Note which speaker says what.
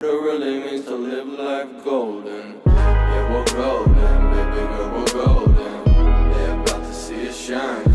Speaker 1: It really means to live life golden. Yeah, we're golden, baby girl, we're golden. They're about to see us shine.